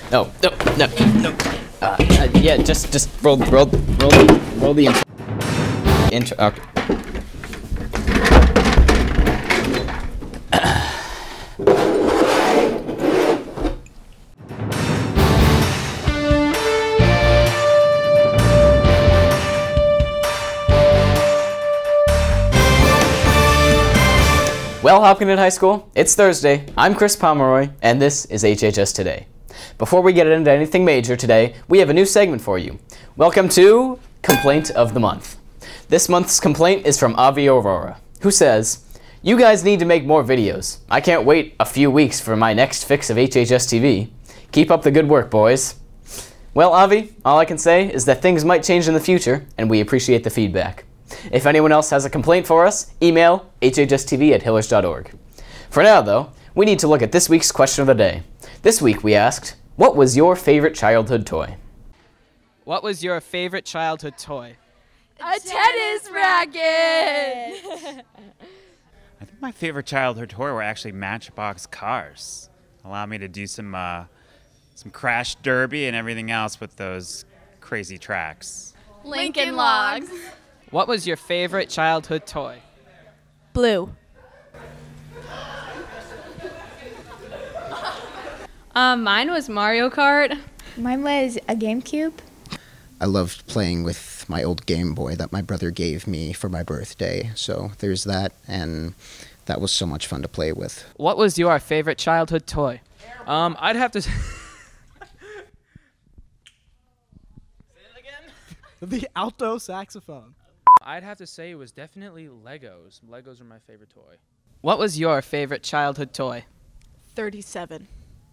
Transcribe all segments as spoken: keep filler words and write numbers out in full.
No, no, no, no. Uh, uh, yeah, just, just roll, roll, roll, roll the intro. Intro. Okay. Well, Hopkinton High School, it's Thursday. I'm Chris Pomeroy, and this is H H S Today. Before we get into anything major today, we have a new segment for you. Welcome to Complaint of the Month. This month's complaint is from Avi Aurora, who says, "You guys need to make more videos. I can't wait a few weeks for my next fix of H H S T V. Keep up the good work, boys." Well, Avi, all I can say is that things might change in the future, and we appreciate the feedback. If anyone else has a complaint for us, email h h s t v at hillers dot org. For now, though, we need to look at this week's question of the day. This week we asked, what was your favorite childhood toy? What was your favorite childhood toy? A tennis racket! I think my favorite childhood toy were actually Matchbox cars. Allow me to do some uh, some crash derby and everything else with those crazy tracks. Lincoln Logs. What was your favorite childhood toy? Blue. Um, mine was Mario Kart. Mine was a GameCube. I loved playing with my old Game Boy that my brother gave me for my birthday. So there's that, and that was so much fun to play with. What was your favorite childhood toy? Um, I'd have to say it again. The alto saxophone. I'd have to say it was definitely Legos. Legos are my favorite toy. What was your favorite childhood toy? thirty-seven.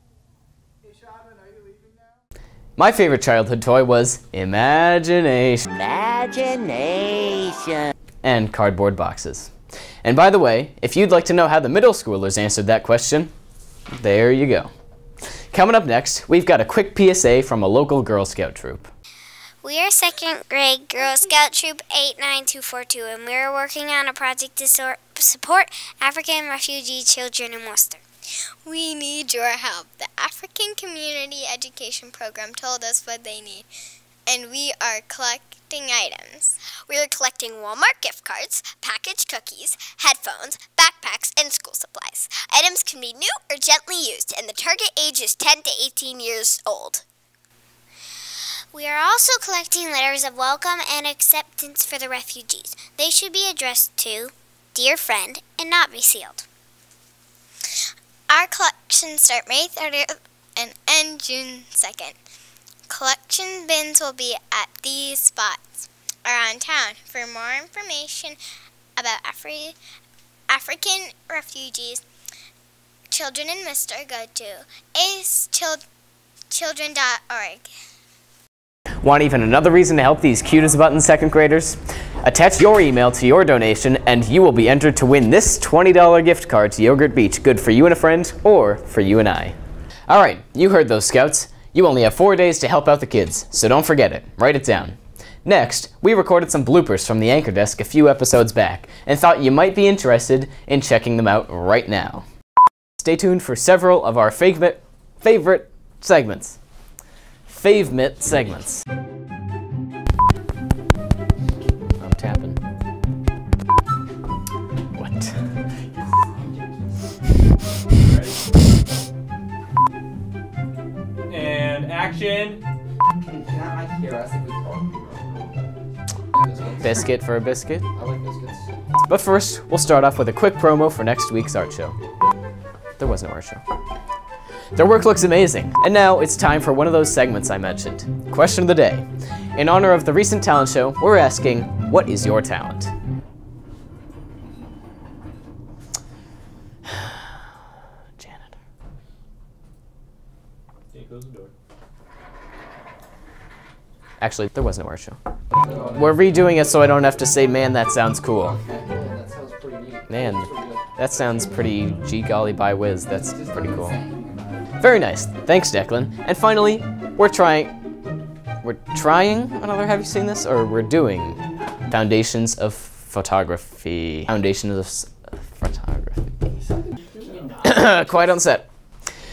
My favorite childhood toy was Imagination. Imagination. And cardboard boxes. And by the way, if you'd like to know how the middle schoolers answered that question, there you go. Coming up next, we've got a quick P S A from a local Girl Scout troop. We are second grade Girl Scout Troop eight nine two four two, and we are working on a project to sor- support African refugee children in Worcester. We need your help. The African Community Education Program told us what they need, and we are collecting items. We are collecting Walmart gift cards, packaged cookies, headphones, backpacks, and school supplies. Items can be new or gently used, and the target age is ten to eighteen years old. We are also collecting letters of welcome and acceptance for the refugees. They should be addressed to Dear Friend and not be sealed. Our collections start May thirtieth and end June second. Collection bins will be at these spots around town. For more information about Afri- African refugees, children in Worcester, go to ace children dot org. Want even another reason to help these cute as a button second graders? Attach your email to your donation and you will be entered to win this twenty dollar gift card to Yogurt Beach, good for you and a friend or for you and I. Alright, you heard those scouts. You only have four days to help out the kids, so don't forget it. Write it down. Next, we recorded some bloopers from the Anchor Desk a few episodes back and thought you might be interested in checking them out right now. Stay tuned for several of our favorite, favorite segments. Favemit segments. I'm tapping. What? And action. Can I hear us if we talk? Biscuit for a biscuit. I like biscuits. But first, we'll start off with a quick promo for next week's art show. There was no art show. Their work looks amazing. And now it's time for one of those segments I mentioned. Question of the day. In honor of the recent talent show, we're asking, what is your talent? Janet. Here goes the door. Actually, there was no art show. We're redoing it so I don't have to say, man, that sounds cool. That sounds pretty neat. Man, that sounds pretty gee golly by whiz. That's pretty cool. Very nice. Thanks, Declan. And finally, we're trying... We're trying another, have you seen this? Or we're doing Foundations of Photography. Foundations of Photography. Quiet on set.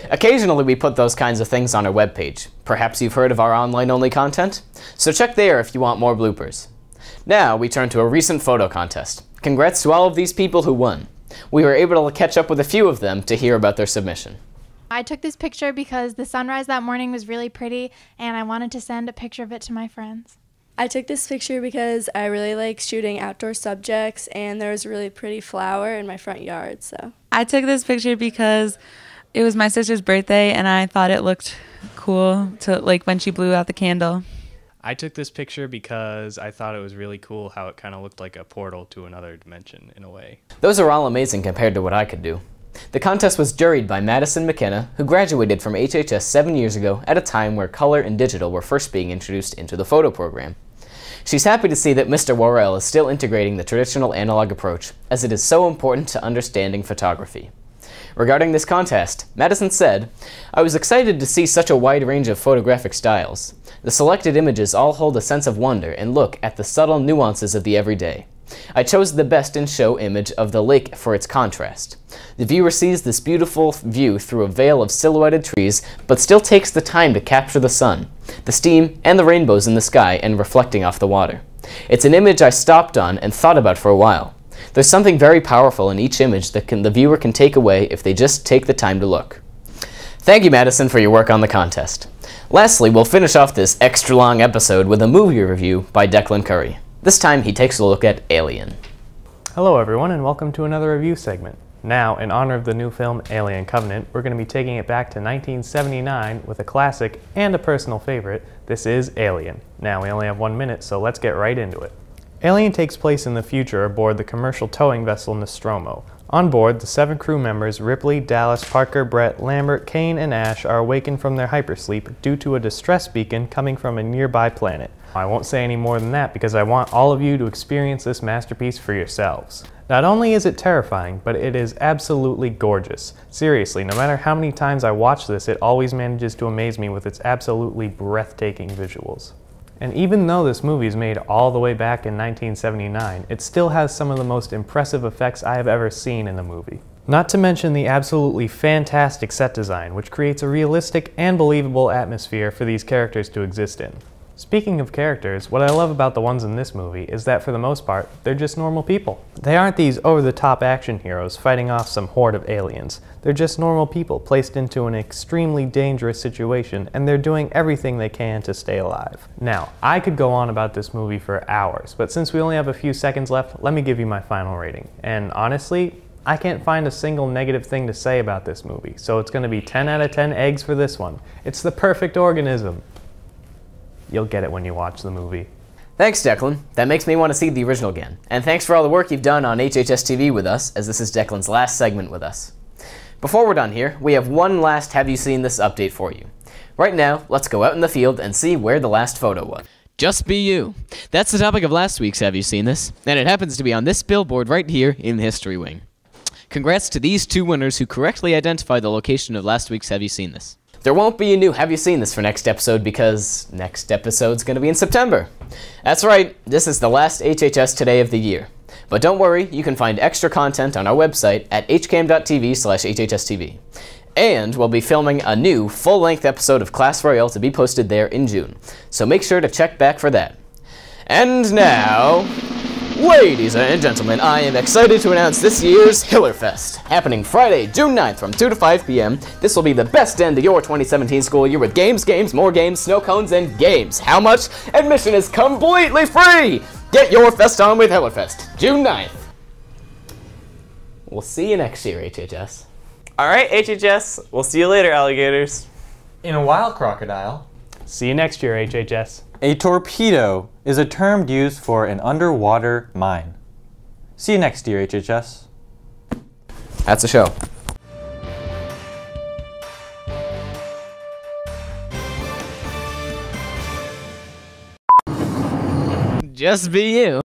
Occasionally we put those kinds of things on our webpage. Perhaps you've heard of our online-only content? So check there if you want more bloopers. Now we turn to a recent photo contest. Congrats to all of these people who won. We were able to catch up with a few of them to hear about their submission. I took this picture because the sunrise that morning was really pretty and I wanted to send a picture of it to my friends. I took this picture because I really like shooting outdoor subjects and there was a really pretty flower in my front yard. So I took this picture because it was my sister's birthday and I thought it looked cool to like when she blew out the candle. I took this picture because I thought it was really cool how it kind of looked like a portal to another dimension in a way. Those are all amazing compared to what I could do. The contest was juried by Madison McKenna, who graduated from H H S seven years ago at a time where color and digital were first being introduced into the photo program. She's happy to see that Mister Worrell is still integrating the traditional analog approach, as it is so important to understanding photography. Regarding this contest, Madison said, "I was excited to see such a wide range of photographic styles. The selected images all hold a sense of wonder and look at the subtle nuances of the everyday. I chose the best in show image of the lake for its contrast. The viewer sees this beautiful view through a veil of silhouetted trees, but still takes the time to capture the sun, the steam, and the rainbows in the sky and reflecting off the water. It's an image I stopped on and thought about for a while. There's something very powerful in each image that can, the viewer can take away if they just take the time to look." Thank you, Madison, for your work on the contest. Lastly, we'll finish off this extra-long episode with a movie review by Declan Curry. This time, he takes a look at Alien. Hello everyone and welcome to another review segment. Now, in honor of the new film Alien Covenant, we're going to be taking it back to nineteen seventy-nine with a classic and a personal favorite. This is Alien. Now, we only have one minute, so let's get right into it. Alien takes place in the future aboard the commercial towing vessel Nostromo. On board, the seven crew members Ripley, Dallas, Parker, Brett, Lambert, Kane, and Ash are awakened from their hypersleep due to a distress beacon coming from a nearby planet. I won't say any more than that because I want all of you to experience this masterpiece for yourselves. Not only is it terrifying, but it is absolutely gorgeous. Seriously, no matter how many times I watch this, it always manages to amaze me with its absolutely breathtaking visuals. And even though this movie is made all the way back in nineteen seventy-nine, it still has some of the most impressive effects I have ever seen in a movie. Not to mention the absolutely fantastic set design, which creates a realistic and believable atmosphere for these characters to exist in. Speaking of characters, what I love about the ones in this movie is that for the most part, they're just normal people. They aren't these over-the-top action heroes fighting off some horde of aliens. They're just normal people placed into an extremely dangerous situation, and they're doing everything they can to stay alive. Now, I could go on about this movie for hours, but since we only have a few seconds left, let me give you my final rating. And honestly, I can't find a single negative thing to say about this movie, so it's going to be ten out of ten eggs for this one. It's the perfect organism. You'll get it when you watch the movie. Thanks, Declan. That makes me want to see the original again. And thanks for all the work you've done on H H S T V with us, as this is Declan's last segment with us. Before we're done here, we have one last Have You Seen This update for you. Right now, let's go out in the field and see where the last photo was. Just be you. That's the topic of last week's Have You Seen This? And it happens to be on this billboard right here in the History Wing. Congrats to these two winners who correctly identified the location of last week's Have You Seen This? There won't be a new Have You Seen This for next episode because next episode's going to be in September. That's right, this is the last H H S Today of the year. But don't worry, you can find extra content on our website at hcam.tv slash hhstv. And we'll be filming a new full-length episode of Class Royale to be posted there in June, so make sure to check back for that. And now, ladies and gentlemen, I am excited to announce this year's Hillerfest, happening Friday, June ninth from two to five p m This will be the best end of your twenty seventeen school year with games, games, more games, snow cones, and games. How much? Admission is completely free! Get your fest on with Hillerfest, June ninth. We'll see you next year, H H S. Alright, H H S, we'll see you later, alligators. In a while, crocodile. See you next year, H H S. A torpedo is a term used for an underwater mine. See you next year, H H S. That's a show. Just be you.